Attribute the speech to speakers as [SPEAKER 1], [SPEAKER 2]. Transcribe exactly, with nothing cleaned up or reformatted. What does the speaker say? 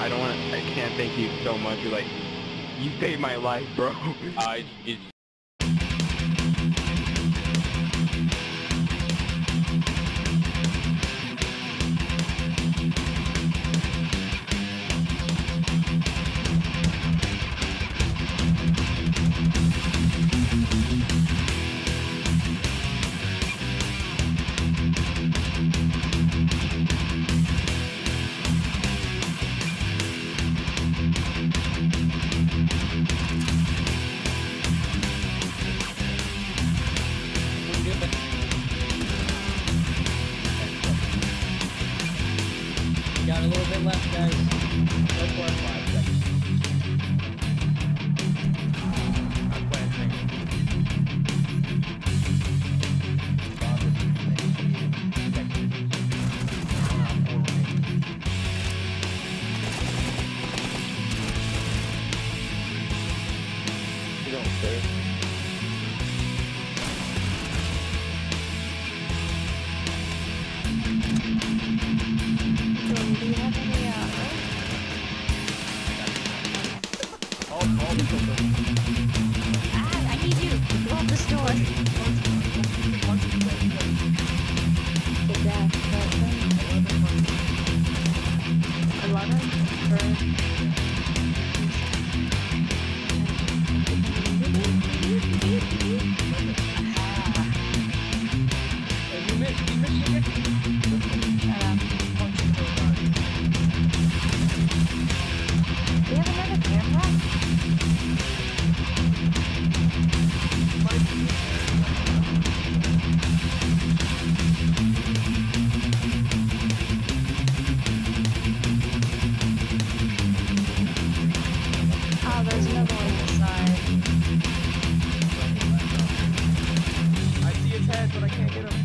[SPEAKER 1] I don't want to, I can't thank you so much. You're like, you saved my life, bro.
[SPEAKER 2] Uh, it's, it's
[SPEAKER 3] got a little bit left, guys. Go for it. Five seconds. I'm planting. You don't save.
[SPEAKER 4] Do you have any, uh,
[SPEAKER 3] All, all the
[SPEAKER 4] ah, I need you. Go out the store. The death. Eleven?
[SPEAKER 3] You missed, you missed it.
[SPEAKER 4] Shut up. Do you have another camera? Oh, there's another one inside.
[SPEAKER 3] I see his head, but I can't get him.